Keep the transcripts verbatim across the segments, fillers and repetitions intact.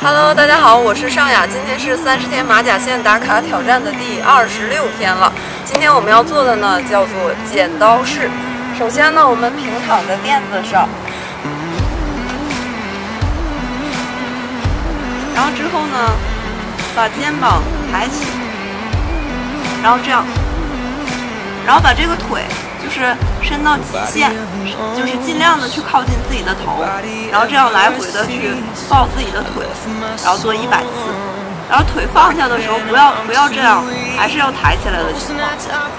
Hello， 大家好，我是尚雅，今天是三十天马甲线打卡挑战的第二十六天了。今天我们要做的呢叫做剪刀式。首先呢，我们平躺在垫子上，然后之后呢，把肩膀抬起，然后这样，然后把这个腿就是伸到极限，就是尽量的去靠近自己的头，然后这样来回的去抱自己的腿，然后做一百次。然后腿放下的时候，不要不要这样，还是要抬起来的情况。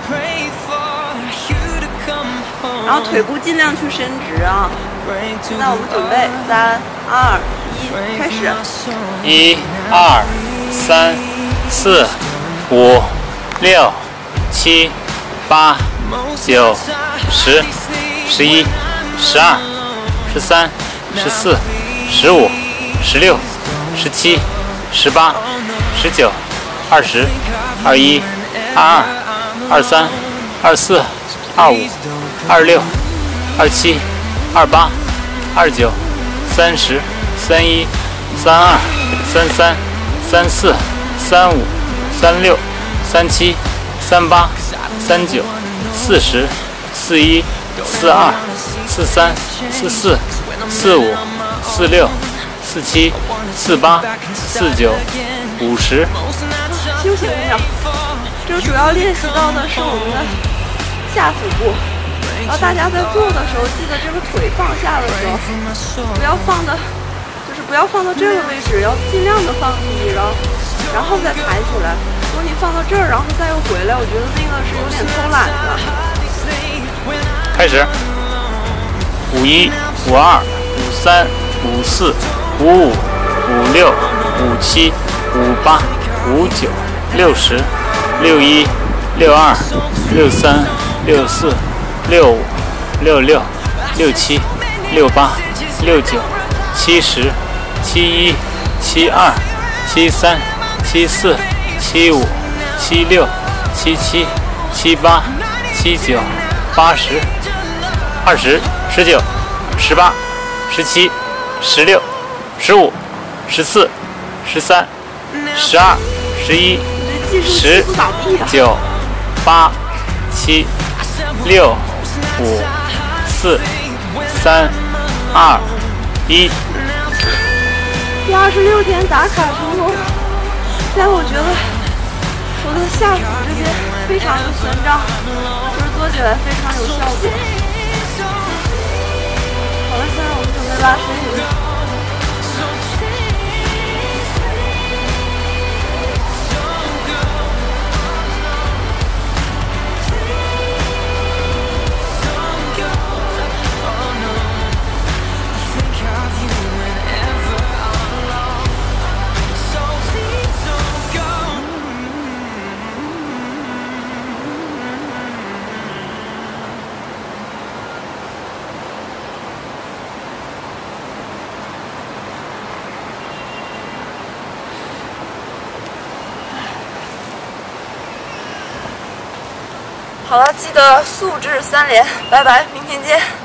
然后腿部尽量去伸直啊。那我们准备三二一，开始。 一二三四五六七八九十十一十二十三十四十五十六十七十八十九二十二一二二二三二四二五二六二七二八二九三十三一三二三三三四三五三六三七三八三九四十四一四二四三四四四五四六四七四八四九五十。 休息五秒。这主要练习到的是我们的下腹部，然后大家在做的时候，记得这个腿放下的时候，不要放的，就是不要放到这个位置，要尽量的放低，然后然后再抬起来。如果你放到这儿，然后再又回来，我觉得那个是有点偷懒的。 开始，五一、五二、五三、五四、五五、五六、五七、五八、五九、六十、六一、六二、六三、六四、六五、六六、六七、六八、六九、七十、七一、七二、七三、七四、七五、七六、七七、七八、七九、八十、二十、十九、十八、十七、十六、十五、十四、十三、十二、十一、十、九、八、七、六、五、四、三、二、一。 第二十六天打卡成功，但我觉得我的下腹这边非常有酸胀，就是做起来非常有效果。好了，现在我们准备拉伸一下。好了，记得素质三连，拜拜，明天见。